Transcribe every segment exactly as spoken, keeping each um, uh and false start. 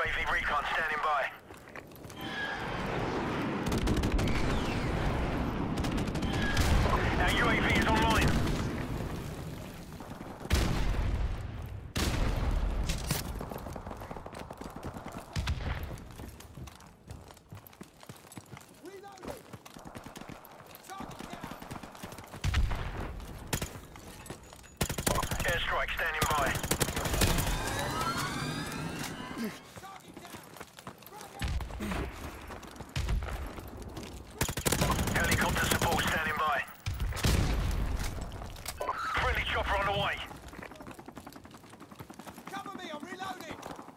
A V recon standing by. Our U A V is online. Airstrike standing by. Helicopter support standing by. Friendly chopper on the way. Cover me, I'm reloading!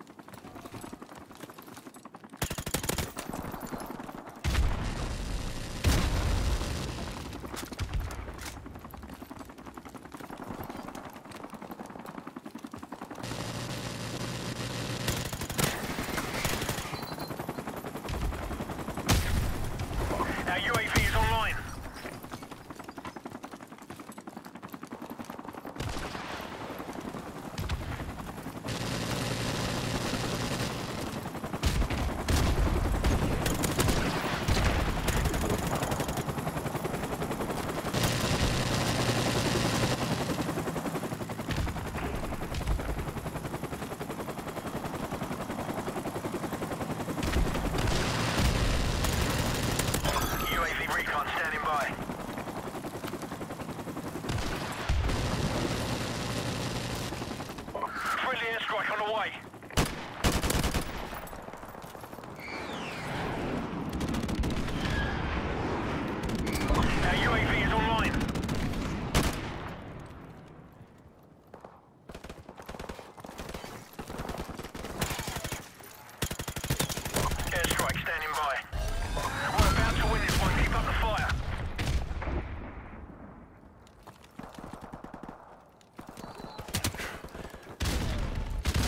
Our U A V is online. U A V recon standing by. Friendly airstrike on the way. Our U A V is online. Airstrike standing by. We're about to win this one. Keep up the fire.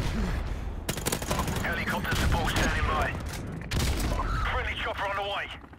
Helicopter support standing by. Friendly chopper on the way.